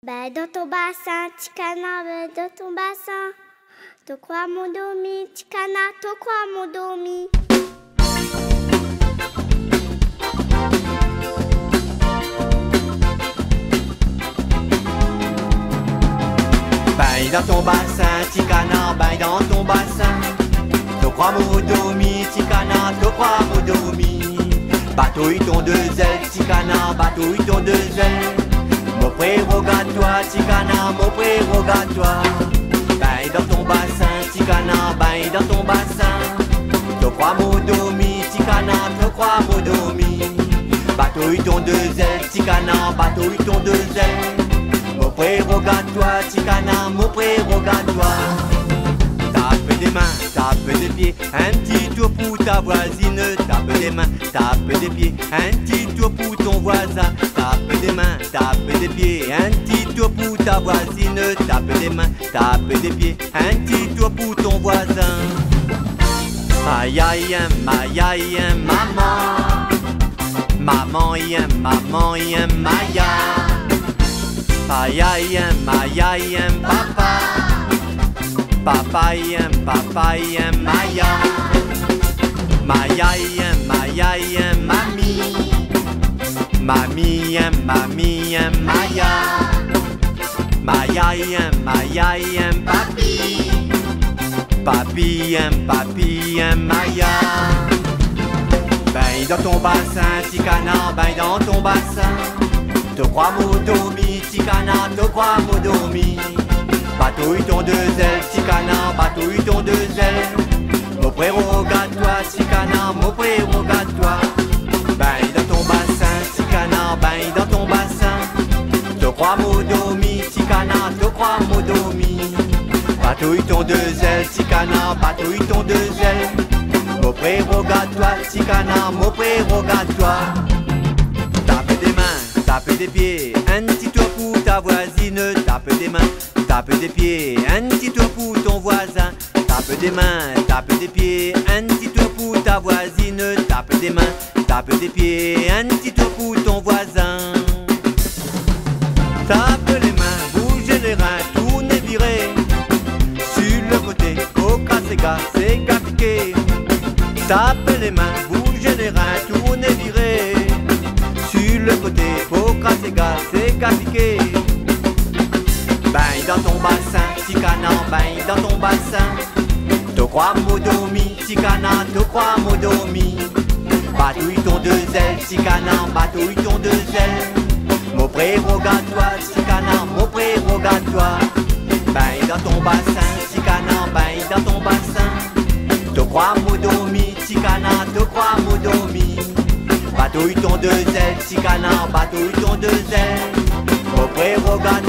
Ben dans ton bassin, petit canard, ben dans ton bassin. Te crois mon domi, petit canard, te crois mon domi. Baille dans ton bassin, petit canard, baille dans ton bassin. Te crois mon domi, petit canard, te crois mon domi. Batouille ton deux ailes, petit canard, batouille ton deux ailes. Mon prérogatoire, petit canard, mon prérogatoire. Baille dans ton bassin, petit canard, baille dans ton bassin. Te crois mon domi, petit canard, te crois mon domi. Batouille ton deux ailes, petit canard, batouille ton deux ailes. Mon prérogatoire, petit canard, mon prérogatoire. Tape des mains, tape des pieds, un petit tour pour ta voisine. Tape des mains, tape des pieds, un petit tour pour ton voisin. Tape des mains, tape des pieds, un petit tour pour ta voisine. Tape des mains, tape des pieds, un petit tour pour ton voisin. Aïe aïe aïe aïe maman, maman maya. Aïe aïe aïe papa, papa maya. Maya mami, mami maya. Maya papi, papi maya. Baille dans ton bassin, petit canard, baille dans ton bassin. Te crois mon domi, petit canard, te crois mon domi. Batouille ton deux ailes, petit canard, batouille ton deux ailes. Mon prérogatoire, petit canard, mon prérogatoire. Baille dans ton bassin, petit canard, baille dans ton bassin. Te crois mon domi, petit canard, te crois mon domi. Batouille ton deux ailes, petit canard, batouille ton deux ailes. Mon prérogatoire, petit canard, mon prérogatoire. Tape des mains, tape des pieds, un petit tour pour ta voisine. Tape des mains, tape des pieds, un petit tour pour ton voisin. Tape des mains, tape des pieds, un petit tour pour ta voisine. Tape des mains, tape des pieds, un petit tour pour ton voisin. Tape les mains, bouge les reins, tourne et virez. Sur le côté, coca c'est gapiqué. Tape les mains, bouge les reins, tourne et virez. Sur le côté, coca c'est gapiqué. Baille dans ton bassin, petit canard, baille dans ton bassin. Te crois mon domi, petit canard, te crois mon domi. Batouille ton deux ailes, petit canard, batouille ton deux ailes. Mon prérogatoire, petit canard, mon prérogatoire. Baille dans ton bassin, petit canard, baille dans ton bassin. Te crois mon domi, petit canard, te crois mon domi. Batouille ton deux ailes, petit canard, batouille ton deux ailes. Mon prérogatoire.